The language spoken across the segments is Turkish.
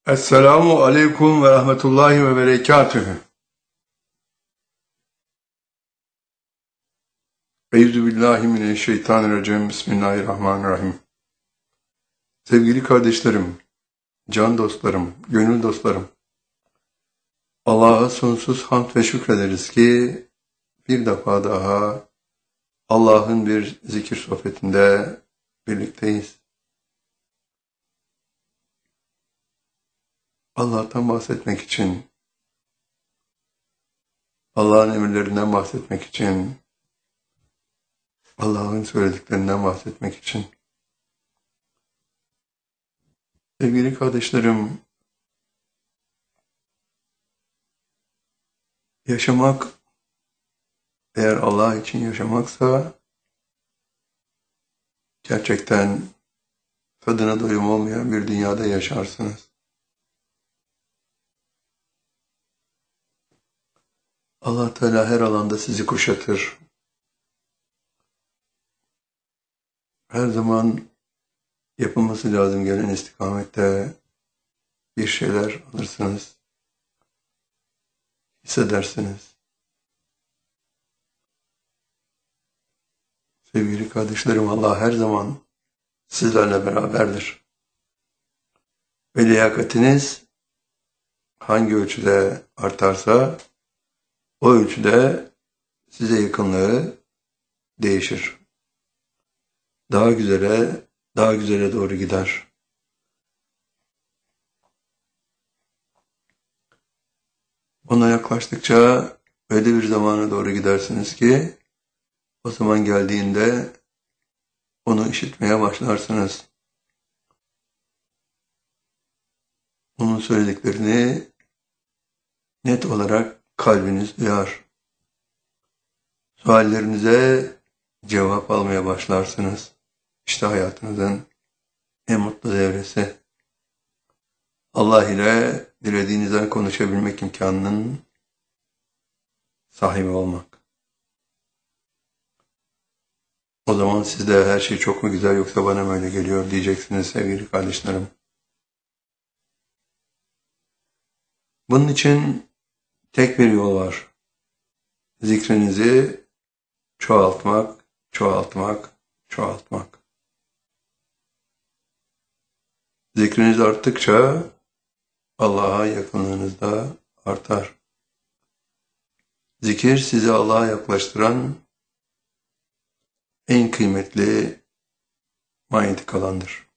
Esselamu aleyküm ve rahmetullahi ve berekatühü. Euzubillahimineşşeytanirracim. Bismillahirrahmanirrahim. Sevgili kardeşlerim, can dostlarım, gönül dostlarım, Allah'a sonsuz hamd ve şükrederiz ki bir defa daha Allah'ın bir zikir sohbetinde birlikteyiz. Allah'tan bahsetmek için, Allah'ın emirlerinden bahsetmek için, Allah'ın söylediklerinden bahsetmek için. Sevgili kardeşlerim, yaşamak, eğer Allah için yaşamaksa, gerçekten tadına doyum olmayan bir dünyada yaşarsınız. Allah Teala her alanda sizi kuşatır. Her zaman yapılması lazım gelen istikamette bir şeyler alırsınız, hissedersiniz. Sevgili kardeşlerim, Allah her zaman sizlerle beraberdir. Ve liyakatiniz hangi ölçüde artarsa o ölçüde size yakınlığı değişir. Daha güzele doğru gider. Ona yaklaştıkça öyle bir zamana doğru gidersiniz ki o zaman geldiğinde onu işitmeye başlarsınız. Onun söylediklerini net olarak kalbiniz duyar. Suallerinize cevap almaya başlarsınız. İşte hayatınızın en mutlu devresi. Allah ile dilediğinizden konuşabilmek imkanının sahibi olmak. O zaman siz de her şey çok mu güzel yoksa bana mı öyle geliyor diyeceksiniz sevgili kardeşlerim. Bunun için tek bir yol var. Zikrinizi çoğaltmak, çoğaltmak, çoğaltmak. Zikriniz arttıkça Allah'a yakınlığınız da artar. Zikir sizi Allah'a yaklaştıran en kıymetli manyetik alandır.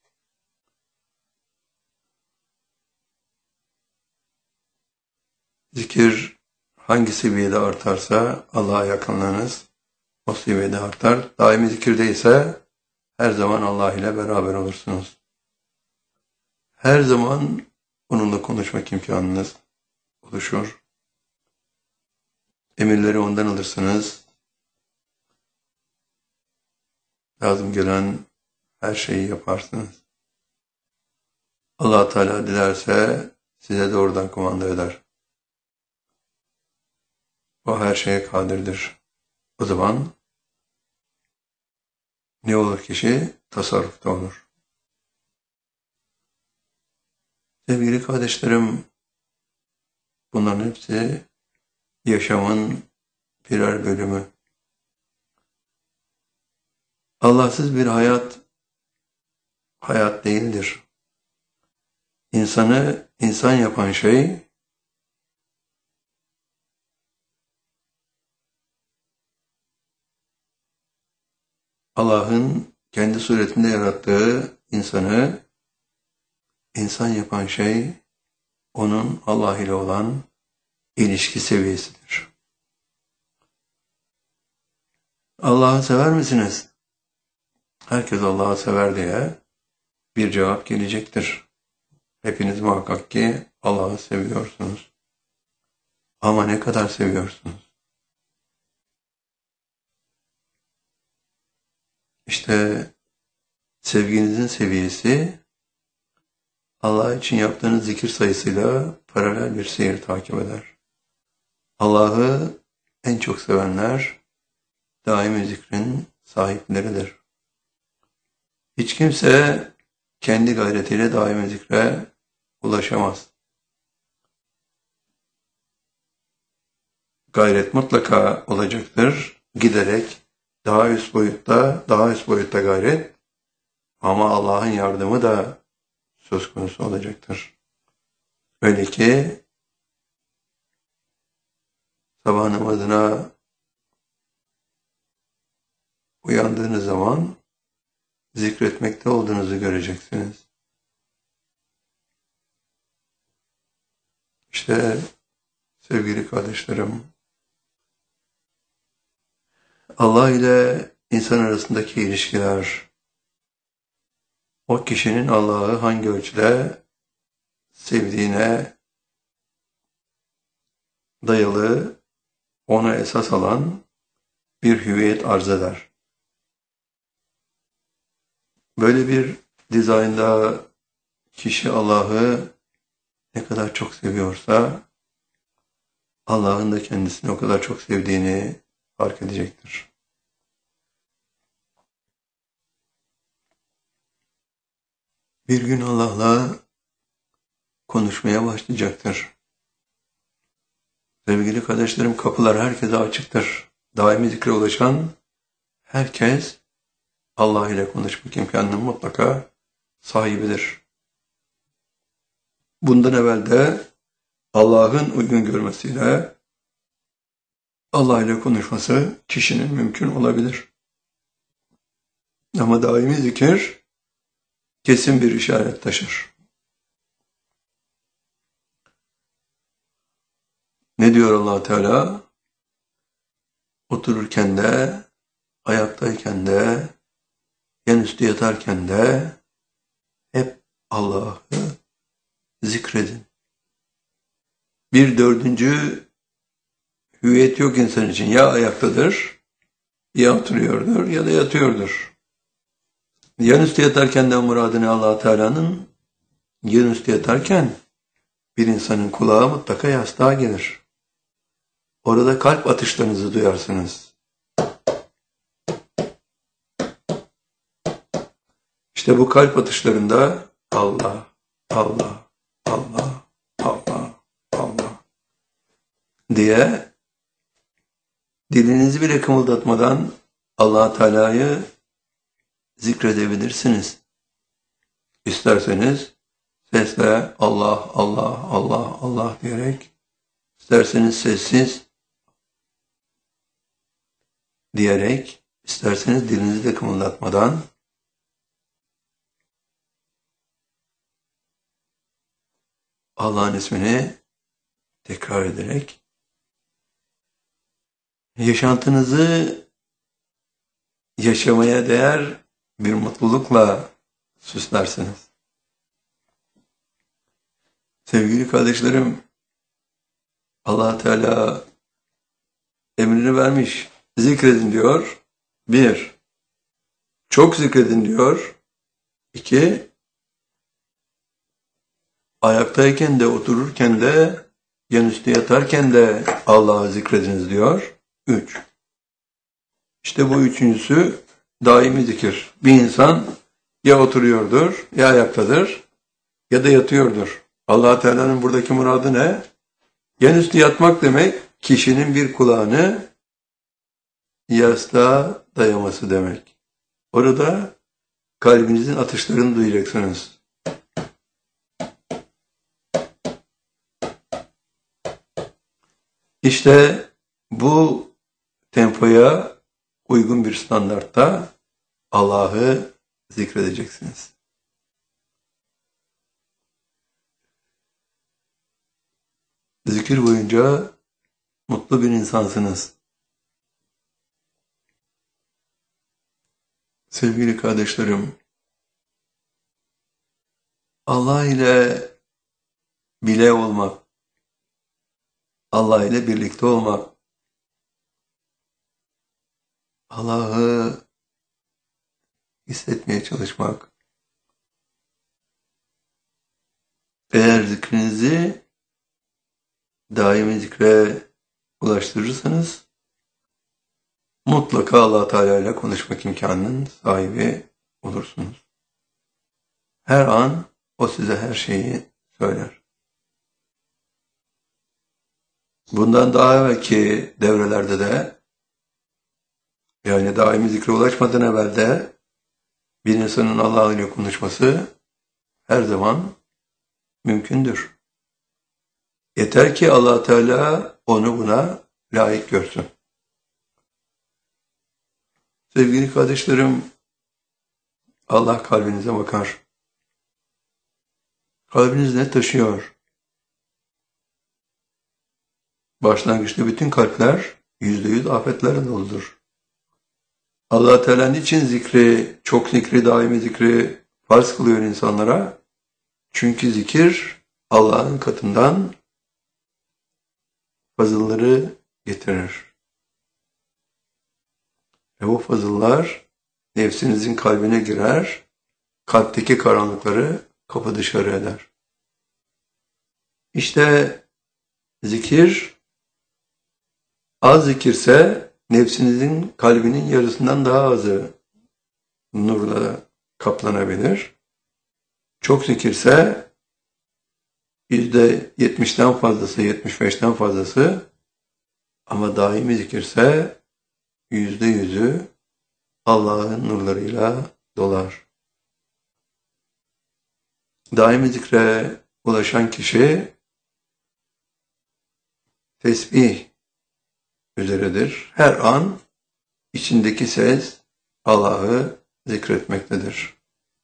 Zikir hangi seviyede artarsa Allah'a yakınlığınız o seviyede artar. Daimi zikirde ise her zaman Allah ile beraber olursunuz. Her zaman onunla konuşmak imkanınız oluşur. Emirleri ondan alırsınız. Lazım gelen her şeyi yaparsınız. Allah Teala dilerse size doğrudan kumanda eder. O her şeye kadirdir. O zaman ne olur kişi? Tasarrufta olur. Sevgili kardeşlerim, bunların hepsi yaşamın birer bölümü. Allahsız bir hayat değildir. İnsanı insan yapan şey, Allah'ın kendi suretinde yarattığı insanı insan yapan şey, onun Allah ile olan ilişki seviyesidir. Allah'ı sever misiniz? Herkes Allah'ı sever diye bir cevap gelecektir. Hepiniz muhakkak ki Allah'ı seviyorsunuz. Ama ne kadar seviyorsunuz? İşte sevginizin seviyesi Allah için yaptığınız zikir sayısıyla paralel bir seyir takip eder. Allah'ı en çok sevenler daimi zikrin sahipleridir. Hiç kimse kendi gayretiyle daimi zikre ulaşamaz. Gayret mutlaka olacaktır. Giderek daha üst boyutta gayret, ama Allah'ın yardımı da söz konusu olacaktır. Öyle ki sabah namazına uyandığınız zaman zikretmekte olduğunuzu göreceksiniz. İşte sevgili kardeşlerim, Allah ile insan arasındaki ilişkiler, o kişinin Allah'ı hangi ölçüde sevdiğine dayalı, ona esas alan bir hüviyet arz eder. Böyle bir dizaynda kişi Allah'ı ne kadar çok seviyorsa, Allah'ın da kendisini o kadar çok sevdiğini fark edecektir. Bir gün Allah'la konuşmaya başlayacaktır. Sevgili kardeşlerim, kapılar herkese açıktır. Daimi zikre ulaşan herkes Allah ile konuşmak imkanının mutlaka sahibidir. Bundan evvel de Allah'ın uygun görmesiyle Allah ile konuşması kişinin mümkün olabilir. Ama daimi zikir kesin bir işaret taşır. Ne diyor Allah Teala? Otururken de, ayaktayken de, yan üstü yatarken de hep Allah'ı zikredin. Bir dördüncü hüviyet yok insan için. Ya ayaktadır, ya oturuyordur, ya da yatıyordur. Yan üstü yatarken de muradını Allah Teala'nın, yan üstü yatarken bir insanın kulağı mutlaka yastığa gelir. Orada kalp atışlarınızı duyarsınız. İşte bu kalp atışlarında Allah, Allah, Allah, Allah, Allah diye dilinizi bile kımıldatmadan Allah Teala'yı zikredebilirsiniz. İsterseniz sesle Allah, Allah, Allah, Allah diyerek, isterseniz sessiz diyerek, isterseniz dilinizi de kımıldatmadan Allah'ın ismini tekrar ederek yaşantınızı yaşamaya değer bir mutlulukla süslersiniz. Sevgili kardeşlerim, Allah Teala emrini vermiş. Zikredin diyor. 1. Çok zikredin diyor. 2. Ayaktayken de, otururken de, yan üstü yatarken de Allah'ı zikrediniz diyor. 3. İşte bu üçüncüsü daimi zikir. Bir insan ya oturuyordur, ya ayaktadır, ya da yatıyordur. Allah Teala'nın buradaki muradı ne? Yan üstü yatmak demek, kişinin bir kulağını yastığa dayaması demek. Orada kalbinizin atışlarını duyacaksınız. İşte bu tempoya uygun bir standartta Allah'ı zikredeceksiniz. Zikir boyunca mutlu bir insansınız. Sevgili kardeşlerim, Allah ile bile olmak, Allah ile birlikte olmak, Allah'ı hissetmeye çalışmak, eğer zikrinizi daimi zikre ulaştırırsanız mutlaka Allah Teala ile konuşmak imkanının sahibi olursunuz. Her an o size her şeyi söyler. Bundan daha evvelki devrelerde de, yani daimi zikre ulaşmadan evvel de bir insanın Allah ile konuşması her zaman mümkündür. Yeter ki Allah Teala onu buna layık görsün. Sevgili kardeşlerim, Allah kalbinize bakar. Kalbiniz ne taşıyor? Başlangıçta bütün kalpler %100 afetlerle doludur. Allah Teala niçin zikri, çok zikri, daimi zikri farz kılıyor insanlara? Çünkü zikir Allah'ın katından fazılları getirir. Ve o fazıllar nefsinizin kalbine girer, kalpteki karanlıkları kapı dışarı eder. İşte zikir, az zikirse nefsinizin kalbinin yarısından daha azı nurla kaplanabilir. Çok zikirse %70'den fazlası, 75'ten fazlası, ama daimi zikirse %100'ü Allah'ın nurlarıyla dolar. Daimi zikre ulaşan kişi tesbih üzeredir. Her an içindeki ses Allah'ı zikretmektedir.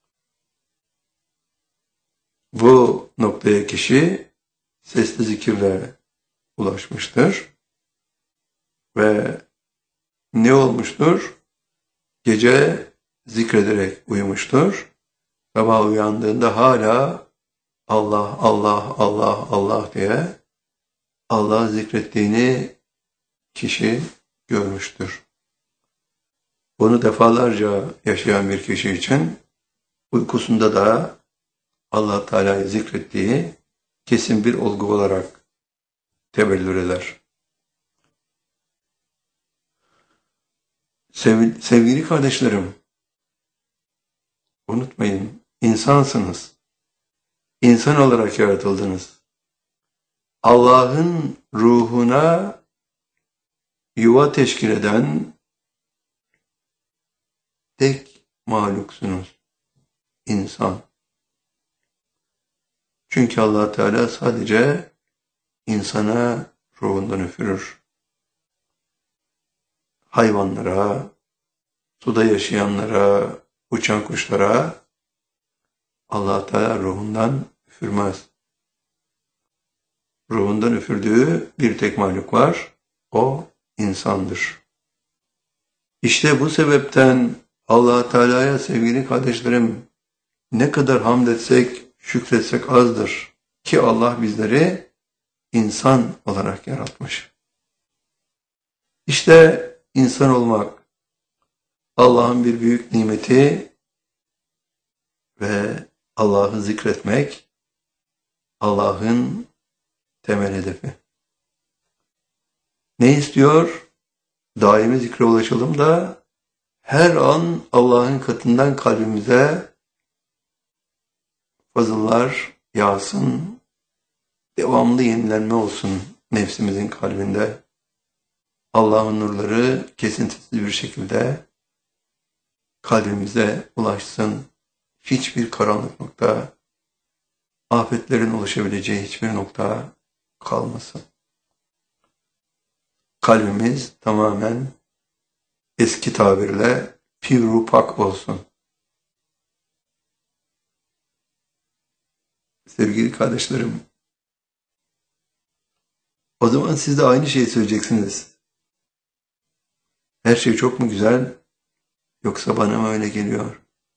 Bu noktaya kişi sesli zikirle ulaşmıştır ve ne olmuştur? Gece zikrederek uyumuştur. Sabah uyandığında hala Allah, Allah, Allah, Allah diye Allah zikrettiğini kişi görmüştür. Bunu defalarca yaşayan bir kişi için uykusunda da Allah Teala'yı zikrettiği kesin bir olgu olarak tebellür eder. Sevgili kardeşlerim, unutmayın, insansınız. İnsan olarak yaratıldınız. Allah'ın ruhuna yuva teşkil eden tek mahluksunuz. İnsan. Çünkü Allah Teala sadece insana ruhundan üfürür. Hayvanlara, suda yaşayanlara, uçan kuşlara Allah Teala ruhundan üfürmez. Ruhundan üfürdüğü bir tek mahluk var, o insandır. İşte bu sebepten Allah Teala'ya sevgili kardeşlerim ne kadar hamd etsek, şükretsek azdır ki Allah bizleri insan olarak yaratmış. İşte insan olmak Allah'ın bir büyük nimeti ve Allah'ı zikretmek Allah'ın temel hedefi. Ne istiyor? Daimi zikre ulaşalım da her an Allah'ın katından kalbimize fazıllar yağsın, devamlı yenilenme olsun nefsimizin kalbinde. Allah'ın nurları kesintisiz bir şekilde kalbimize ulaşsın. Hiçbir karanlık nokta, afetlerin ulaşabileceği hiçbir nokta kalmasın. Kalbimiz tamamen eski tabirle pür pak olsun. Sevgili kardeşlerim, o zaman siz de aynı şeyi söyleyeceksiniz. Her şey çok mu güzel, yoksa bana mı öyle geliyor?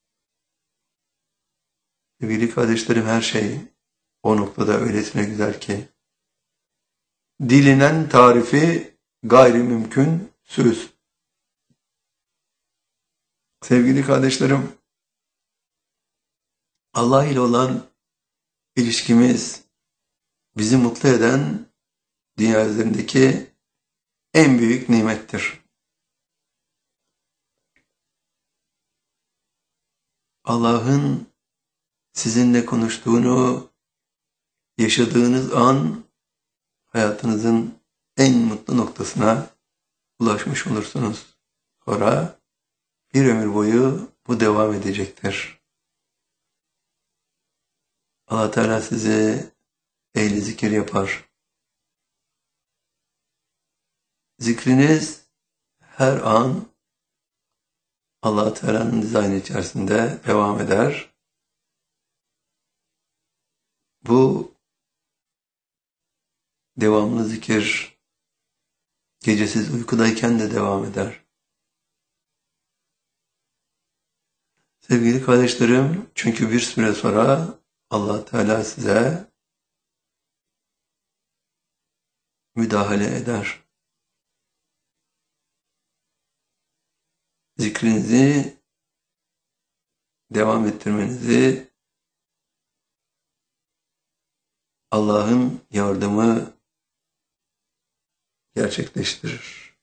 Sevgili kardeşlerim, her şey o noktada öylesine güzel ki dilinen tarifi gayrimümkün söz. Sevgili kardeşlerim, Allah ile olan ilişkimiz bizi mutlu eden dünya üzerindeki en büyük nimettir. Allah'ın sizinle konuştuğunu yaşadığınız an hayatınızın en mutlu noktasına ulaşmış olursunuz. Sonra bir ömür boyu bu devam edecektir. Allah Teala sizi ehli zikir yapar. Zikriniz her an Allah Teala'nın dizaynı içerisinde devam eder. Bu devamlı zikir gecesiz uykudayken de devam eder. Sevgili kardeşlerim, çünkü bir süre sonra Allah Teala size müdahale eder. Zikrinizi devam ettirmenizi Allah'ın yardımı gerçekleştirir.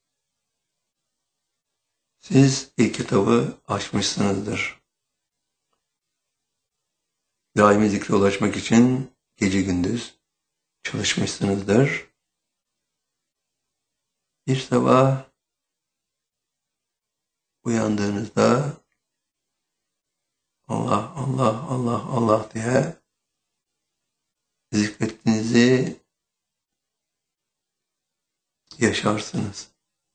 Siz ilk kitabı açmışsınızdır. Daimi zikre ulaşmak için gece gündüz çalışmışsınızdır. Bir sabah uyandığınızda Allah, Allah, Allah, Allah diye zikrettiğinizi yaşarsınız.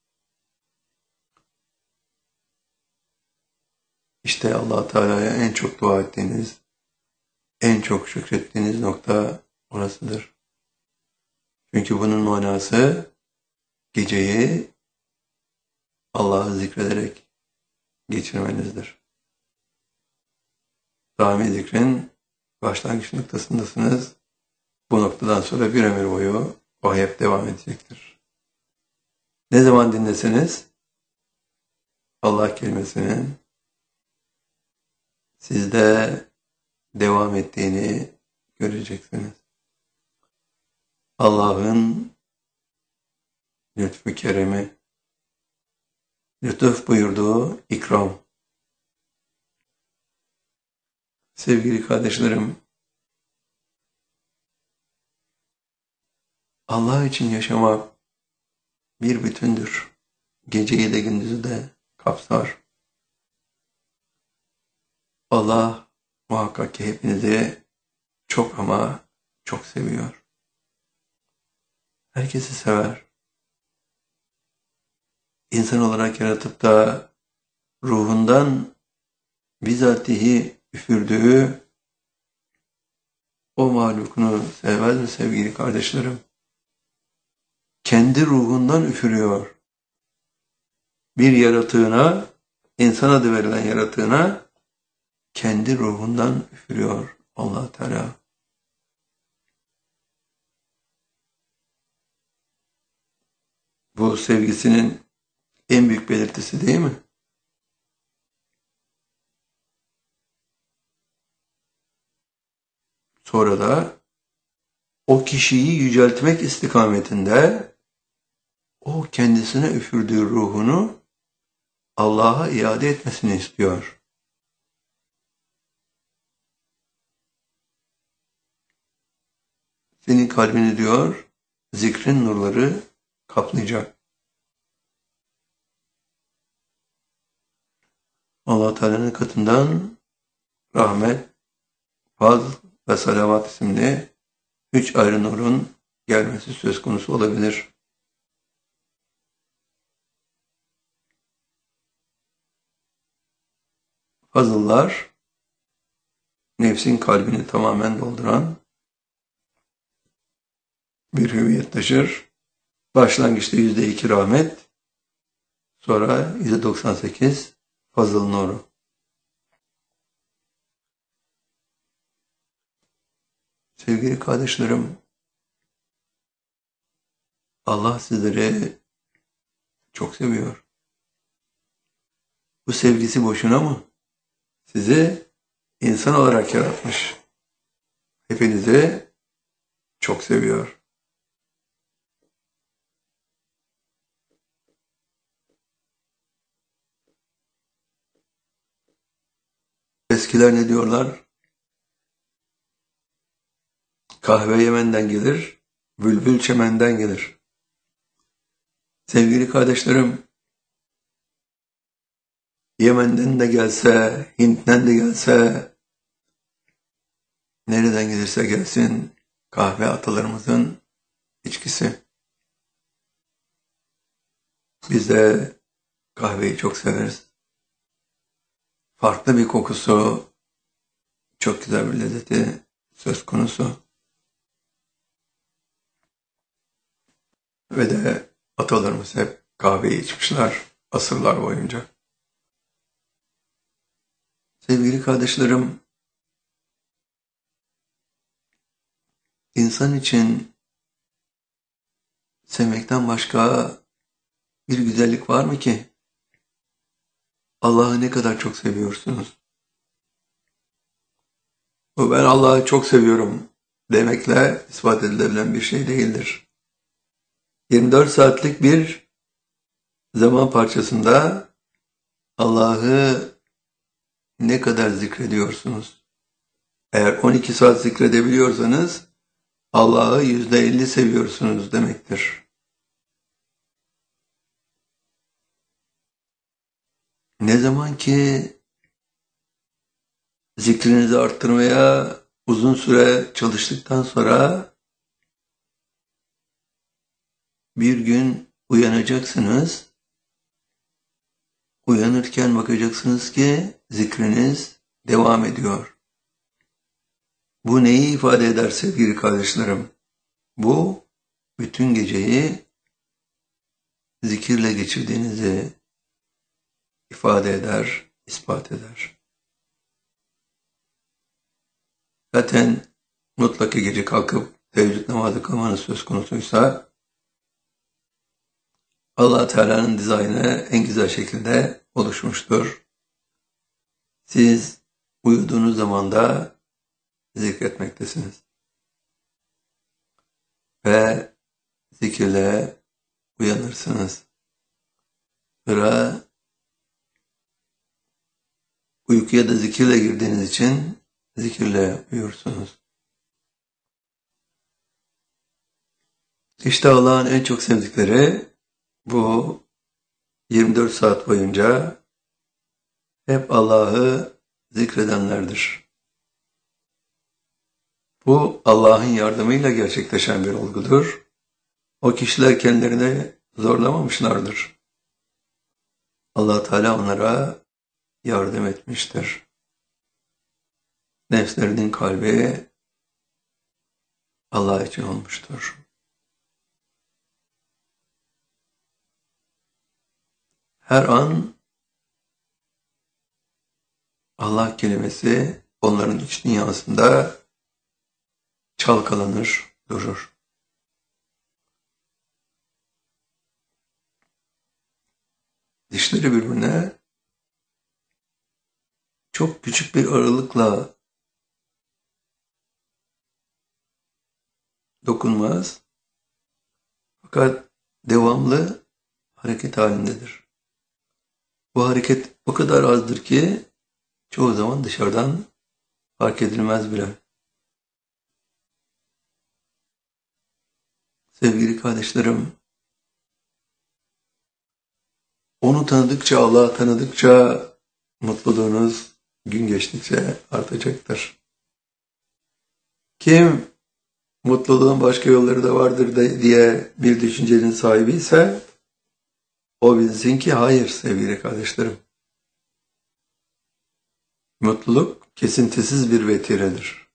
İşte Allah Teala'ya en çok dua ettiğiniz, en çok şükrettiğiniz nokta orasıdır. Çünkü bunun manası geceyi Allah'ı zikrederek geçirmenizdir. Daimi zikrin başlangıç noktasındasınız. Bu noktadan sonra bir ömür boyu o hep devam edecektir. Ne zaman dinleseniz Allah kelimesinin sizde devam ettiğini göreceksiniz. Allah'ın lütfu keremi, lütuf buyurduğu ikram. Sevgili kardeşlerim, Allah için yaşamak bir bütündür. Geceyi de gündüzü de kapsar. Allah muhakkak ki hepinizi çok ama çok seviyor. Herkesi sever. İnsan olarak yaratıp da ruhundan bizatihi üfürdüğü o mahlukunu sevmez mi sevgili kardeşlerim? Kendi ruhundan üfürüyor. Bir yaratığına, insan adı verilen yaratığına kendi ruhundan üfürüyor Allah Teala. Bu sevgisinin en büyük belirtisi değil mi? Sonra da o kişiyi yüceltmek istikametinde o kendisine üfürdüğü ruhunu Allah'a iade etmesini istiyor. Senin kalbini diyor, zikrin nurları kaplayacak. Allah Teala'nın katından rahmet, fazl ve salavat isimli 3 ayrı nurun gelmesi söz konusu olabilir. Fazıllar, nefsin kalbini tamamen dolduran bir hüviyet taşır. Başlangıçta %2 rahmet, sonra %98 fazıl nuru. Sevgili kardeşlerim, Allah sizleri çok seviyor. Bu sevgisi boşuna mı? Sizi insan olarak yaratmış. Hepinizi çok seviyor. Eskiler ne diyorlar? Kahve Yemen'den gelir, bülbül çemenden gelir. Sevgili kardeşlerim, Yemen'den de gelse, Hint'ten de gelse, nereden gelirse gelsin, kahve atalarımızın içkisi. Biz de kahveyi çok severiz. Farklı bir kokusu, çok güzel bir lezzeti söz konusu. Ve de atalarımız hep kahveyi içmişler asırlar boyunca. Sevgili kardeşlerim, insan için sevmekten başka bir güzellik var mı ki? Allah'ı ne kadar çok seviyorsunuz? Bu ben Allah'ı çok seviyorum demekle ispat edilebilen bir şey değildir. 24 saatlik bir zaman parçasında Allah'ı ne kadar zikrediyorsunuz? Eğer 12 saat zikredebiliyorsanız Allah'ı %50 seviyorsunuz demektir. Ne zaman ki zikrinizi arttırmaya uzun süre çalıştıktan sonra bir gün uyanacaksınız. Uyanırken bakacaksınız ki zikriniz devam ediyor. Bu neyi ifade eder sevgili kardeşlerim? Bu bütün geceyi zikirle geçirdiğinizi ifade eder, ispat eder. Zaten mutlaka gece kalkıp teheccüd namazı kılmanız söz konusuysa Allah Teala'nın dizaynı en güzel şekilde oluşmuştur. Siz uyuduğunuz zaman da zikretmektesiniz. Ve zikirle uyanırsınız. Sonra uykuya da zikirle girdiğiniz için zikirle uyursunuz. İşte Allah'ın en çok sevdikleri bu 24 saat boyunca hep Allah'ı zikredenlerdir. Bu Allah'ın yardımıyla gerçekleşen bir olgudur. O kişiler kendilerini zorlamamışlardır. Allah Teala onlara yardım etmiştir. Nefslerinin kalbi Allah için olmuştur. Her an Allah kelimesi onların iç dünyasında çalkalanır, durur. Dişleri birbirine çok küçük bir aralıkla dokunmaz. Fakat devamlı hareket halindedir. Bu hareket o kadar azdır ki çoğu zaman dışarıdan fark edilmez bile. Sevgili kardeşlerim, onu tanıdıkça, Allah'ı tanıdıkça mutluluğunuz gün geçtikçe artacaktır. Kim mutluluğun başka yolları da vardır diye bir düşüncenin sahibi ise o bilsin ki hayır sevgili kardeşlerim. Mutluluk kesintisiz bir vetiredir.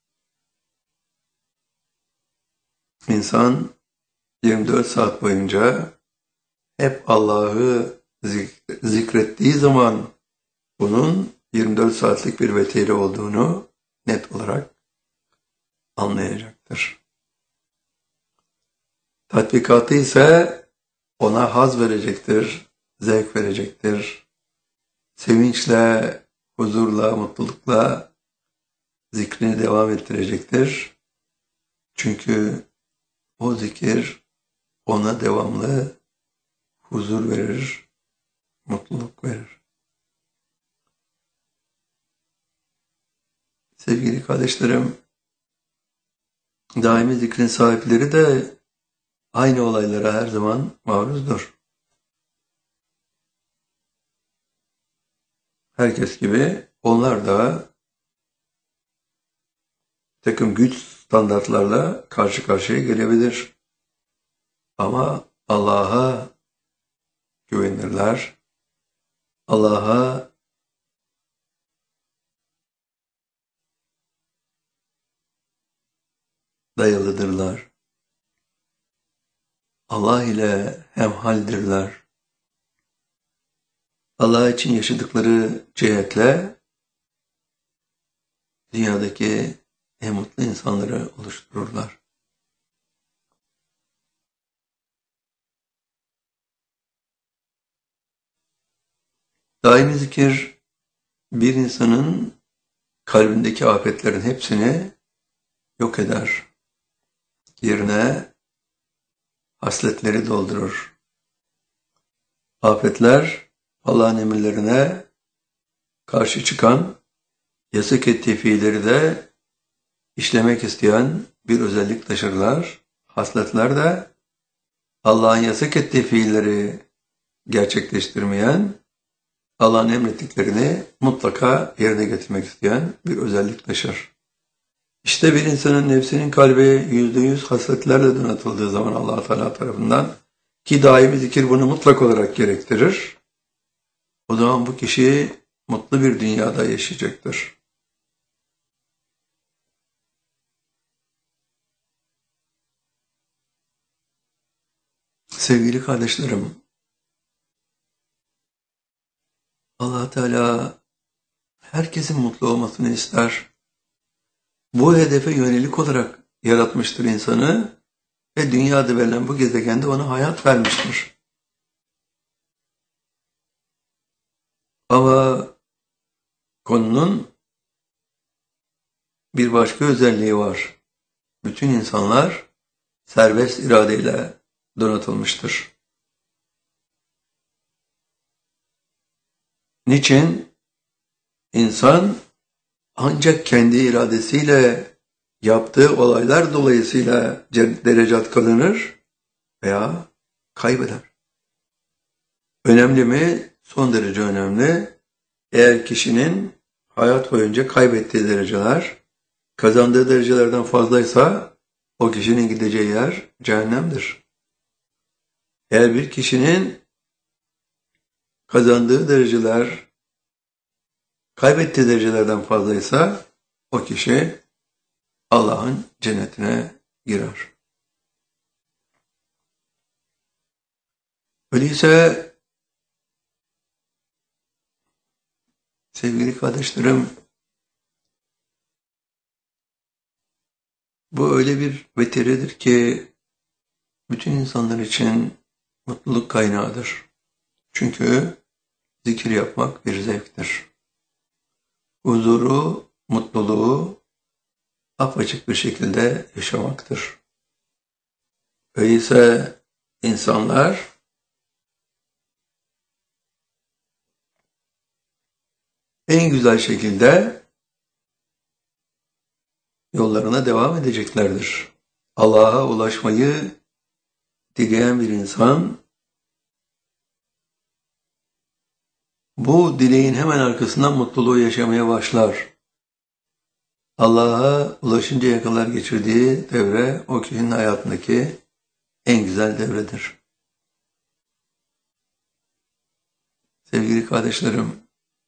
İnsan 24 saat boyunca hep Allah'ı zikrettiği zaman bunun 24 saatlik bir vetire olduğunu net olarak anlayacaktır. Tatbikatı ise ona haz verecektir, zevk verecektir. Sevinçle, huzurla, mutlulukla zikrini devam ettirecektir. Çünkü o zikir ona devamlı huzur verir, mutluluk verir. Sevgili kardeşlerim, Daimi zikrin sahipleri de aynı olaylara her zaman maruzdur. Herkes gibi onlar da takım güç standartlarla karşı karşıya gelebilir. Ama Allah'a güvenirler. Allah'a dayalıdırlar. Allah ile hemhaldirler. Allah için yaşadıkları cihetle dünyadaki en mutlu insanları oluştururlar. Daimi zikir bir insanın kalbindeki afetlerin hepsini yok eder. Yerine hasletleri doldurur. Afetler Allah'ın emirlerine karşı çıkan, yasak ettiği fiilleri de işlemek isteyen bir özellik taşırlar. Hasletler de Allah'ın yasak ettiği fiilleri gerçekleştirmeyen, Allah'ın emrettiklerini mutlaka yerine getirmek isteyen bir özellik taşır. İşte bir insanın nefsinin kalbi %100 hasletlerle donatıldığı zaman Allah Teala tarafından, ki daimi zikir bunu mutlak olarak gerektirir, o zaman bu kişi mutlu bir dünyada yaşayacaktır. Sevgili kardeşlerim, Allah Teala herkesin mutlu olmasını ister. Bu hedefe yönelik olarak yaratmıştır insanı ve dünyada verilen bu gezegende ona hayat vermiştir. Ama konunun bir başka özelliği var. Bütün insanlar serbest iradeyle donatılmıştır. Niçin? İnsan ancak kendi iradesiyle yaptığı olaylar dolayısıyla derecat kazanır veya kaybeder. Önemli mi? Son derece önemli. Eğer kişinin hayat boyunca kaybettiği dereceler kazandığı derecelerden fazlaysa o kişinin gideceği yer cehennemdir. Eğer bir kişinin kazandığı dereceler kaybettiği derecelerden fazlaysa o kişi Allah'ın cennetine girer. Öyleyse sevgili kardeşlerim, bu öyle bir vetiridir ki bütün insanlar için mutluluk kaynağıdır. Çünkü zikir yapmak bir zevktir. Huzuru, mutluluğu apaçık bir şekilde yaşamaktır. Öyleyse insanlar en güzel şekilde yollarına devam edeceklerdir. Allah'a ulaşmayı dileyen bir insan, bu dileğin hemen arkasından mutluluğu yaşamaya başlar. Allah'a ulaşıncaya kadar geçirdiği devre o kişinin hayatındaki en güzel devredir. Sevgili kardeşlerim,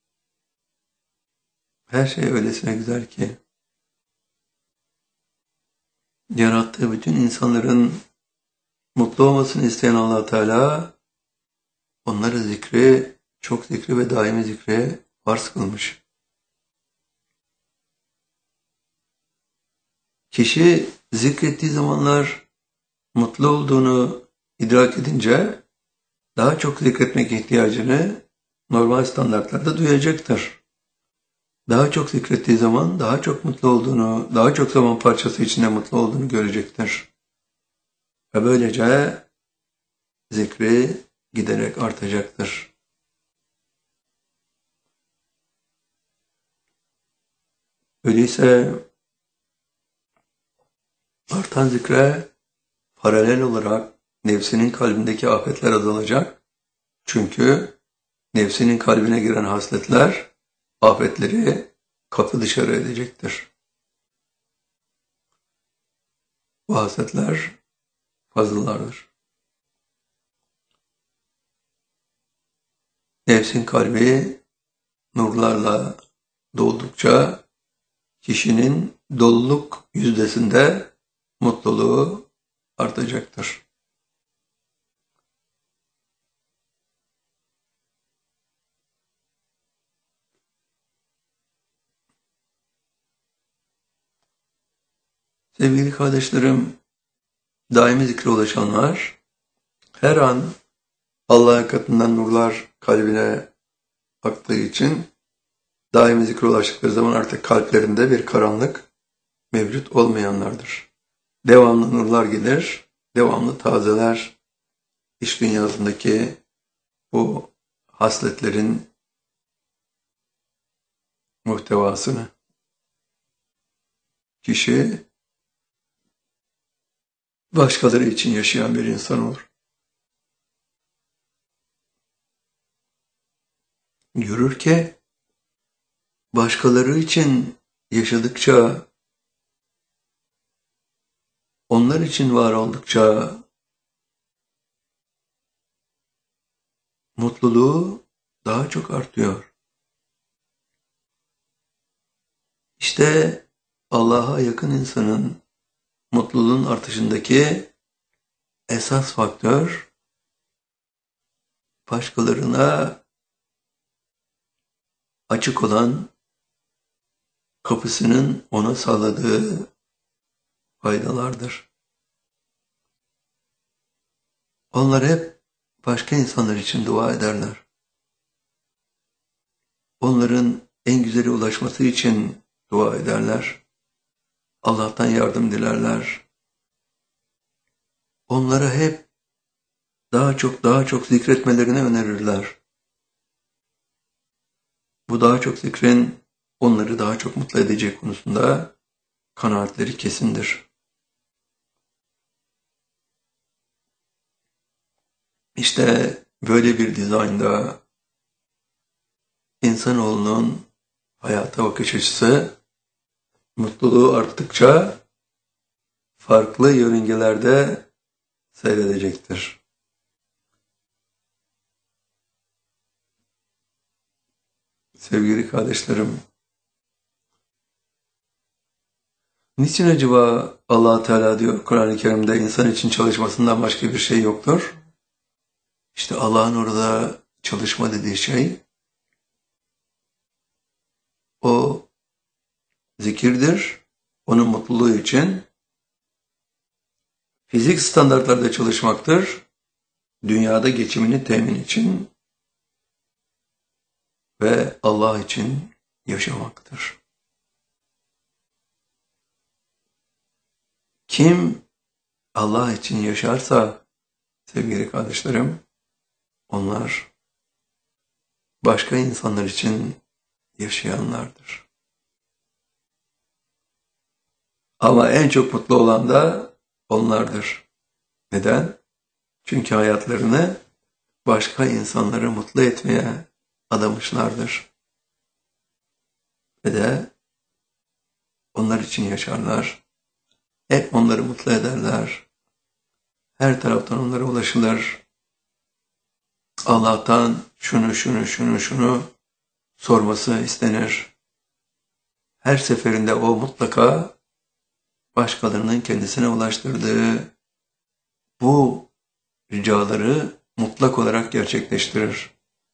her şey öylesine güzel ki, yarattığı bütün insanların mutlu olmasını isteyen Allah Teala onları zikri, çok zikri ve daimi zikri farz kılmış. Kişi zikrettiği zamanlar mutlu olduğunu idrak edince daha çok zikretmek ihtiyacını normal standartlarda duyacaktır. Daha çok zikrettiği zaman daha çok mutlu olduğunu, daha çok zaman parçası içinde mutlu olduğunu görecektir. Ve böylece zikri giderek artacaktır. Öyleyse Artan zikre paralel olarak nefsinin kalbindeki afetler azalacak. Çünkü nefsinin kalbine giren hasletler afetleri kapı dışarı edecektir. Bu hasletler fazlalardır. Nefsin kalbi nurlarla doldukça kişinin doluluk yüzdesinde mutluluğu artacaktır. Sevgili kardeşlerim, daimi zikre ulaşanlar her an Allah katından nurlar kalbine aktığı için daimi zikre ulaştıkları zaman artık kalplerinde bir karanlık mevcut olmayanlardır. Devamlı nurlar gelir, devamlı tazeler iç dünyasındaki bu hasletlerin muhtevasını. Kişi başkaları için yaşayan bir insan olur. Görür ki başkaları için yaşadıkça, onlar için var oldukça mutluluğu daha çok artıyor. İşte Allah'a yakın insanın mutluluğun artışındaki esas faktör, başkalarına açık olan kapısının ona sağladığı faydalardır. Onlar hep başka insanlar için dua ederler. Onların en güzeli ulaşması için dua ederler. Allah'tan yardım dilerler. Onlara hep daha çok zikretmelerini önerirler. Bu daha çok zikrin onları daha çok mutlu edecek konusunda kanaatleri kesindir. İşte böyle bir dizaynda insanoğlunun hayata bakış açısı mutluluğu arttıkça farklı yörüngelerde seyredecektir. Sevgili kardeşlerim, niçin acaba Allah Teala diyor Kur'an-ı Kerim'de insan için çalışmasından başka bir şey yoktur? İşte Allah'ın orada çalışma dediği şey o zikirdir. Onun mutluluğu için fizik standartlarda çalışmaktır. Dünyada geçimini temin için ve Allah için yaşamaktır. Kim Allah için yaşarsa sevgili kardeşlerim, onlar başka insanlar için yaşayanlardır. Ama en çok mutlu olan da onlardır. Neden? Çünkü hayatlarını başka insanları mutlu etmeye adamışlardır. Ve de onlar için yaşarlar. Hep onları mutlu ederler. Her taraftan onlara ulaşılır. Allah'tan şunu sorması istenir. Her seferinde o mutlaka başkalarının kendisine ulaştırdığı bu ricaları mutlak olarak gerçekleştirir.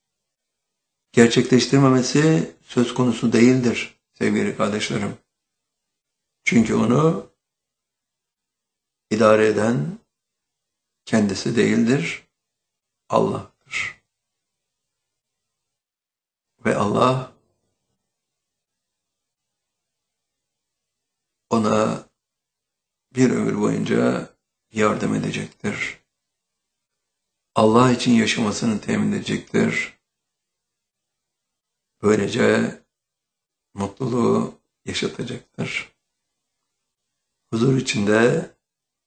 Gerçekleştirmemesi söz konusu değildir sevgili kardeşlerim. Çünkü onu idare eden kendisi değildir, Allah'tır. Ve Allah ona bir ömür boyunca yardım edecektir. Allah için yaşamasını temin edecektir. Böylece mutluluğu yaşatacaktır. Huzur içinde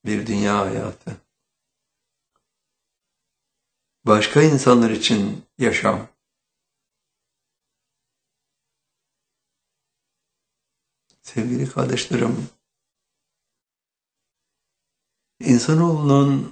bir dünya hayatı. Başka insanlar için yaşam. Sevgili kardeşlerim, insanoğlunun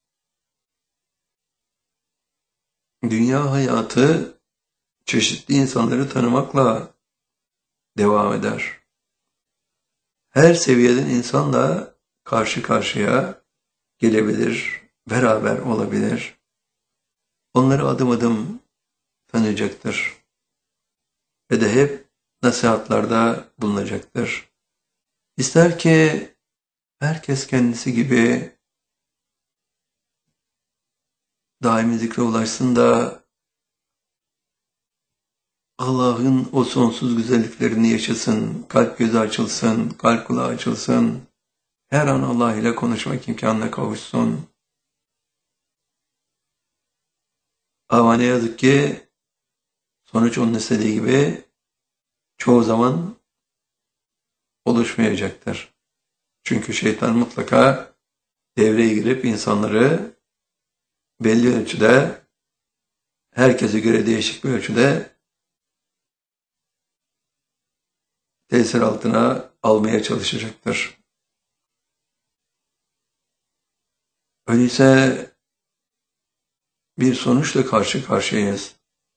dünya hayatı çeşitli insanları tanımakla devam eder. Her seviyeden insanla karşı karşıya gelebilir, beraber olabilir. Onları adım adım tanıyacaktır. Ve de hep nasihatlarda bulunacaktır. İster ki herkes kendisi gibi daimi zikre ulaşsın da Allah'ın o sonsuz güzelliklerini yaşasın, kalp gözü açılsın, kalp kulağı açılsın, her an Allah ile konuşmak imkanına kavuşsun. Ama ne yazık ki sonuç onun istediği gibi çoğu zaman oluşmayacaktır. Çünkü şeytan mutlaka devreye girip insanları belli ölçüde, herkese göre değişik bir ölçüde tesir altına almaya çalışacaktır. Öyleyse bir sonuçla karşı karşıyayız.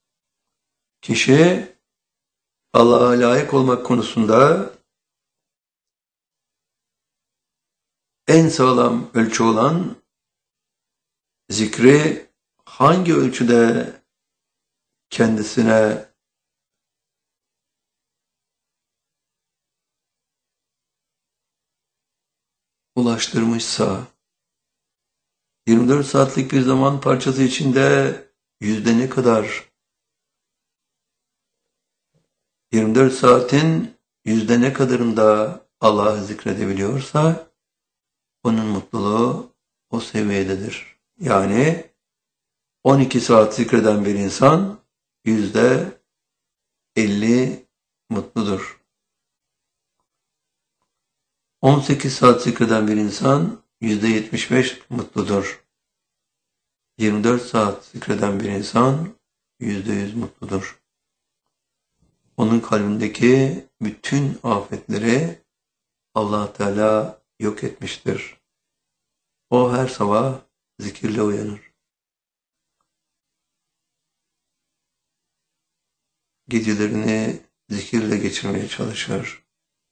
Kişi Allah'a layık olmak konusunda en sağlam ölçü olan zikri hangi ölçüde kendisine ulaştırmışsa, 24 saatlik bir zaman parçası içinde yüzde ne kadar, 24 saatin yüzde ne kadarında Allah'ı zikredebiliyorsa, onun mutluluğu o seviyededir. Yani 12 saat zikreden bir insan yüzde 50 mutludur. 18 saat zikreden bir insan yüzde 75 mutludur. 24 saat zikreden bir insan yüzde 100 mutludur. Onun kalbindeki bütün afetleri Allah Teala yok etmiştir. O her sabah zikirle uyanır. Gecelerini zikirle geçirmeye çalışır.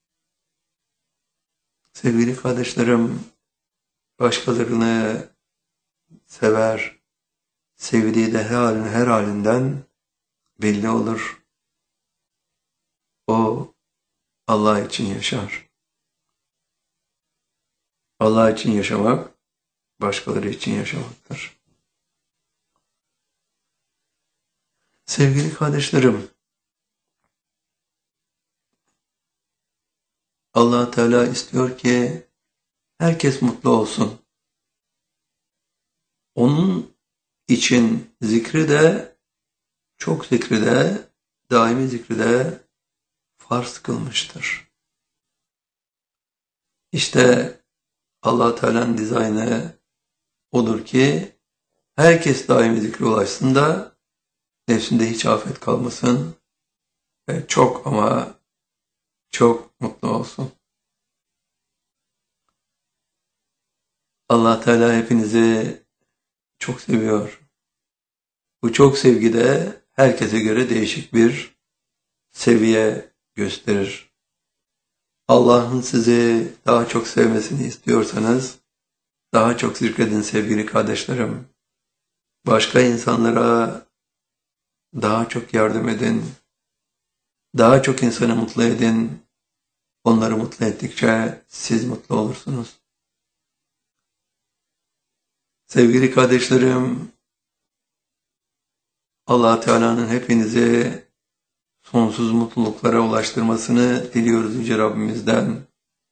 Sevgili kardeşlerim, başkalarını sever, sevdiği de her halinden belli olur. O Allah için yaşar. Allah için yaşamak, başkaları için yaşamaktır. Sevgili kardeşlerim, Allah Teala istiyor ki herkes mutlu olsun. Onun için zikri de, çok zikri de, daimi zikri de farz kılmıştır. İşte Allah Teala'nın dizaynı odur ki herkes daimi zikre ulaşsın da nefsinde hiç afet kalmasın ve çok ama çok mutlu olsun. Allah Teala hepinizi çok seviyor. Bu çok sevgi de herkese göre değişik bir seviye gösterir. Allah'ın sizi daha çok sevmesini istiyorsanız daha çok zikredin sevgili kardeşlerim. Başka insanlara daha çok yardım edin. Daha çok insanı mutlu edin. Onları mutlu ettikçe siz mutlu olursunuz. Sevgili kardeşlerim, Allah Teala'nın hepinizi sonsuz mutluluklara ulaştırmasını diliyoruz Yüce Rabbimizden.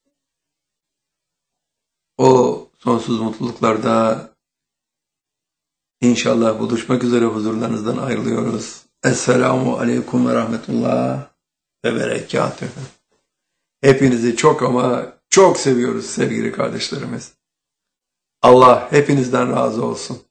O sonsuz mutluluklarda inşallah buluşmak üzere huzurlarınızdan ayrılıyoruz. Esselamu Aleyküm ve Rahmetullah ve Berekatühü. Hepinizi çok ama çok seviyoruz sevgili kardeşlerimiz. Allah hepinizden razı olsun.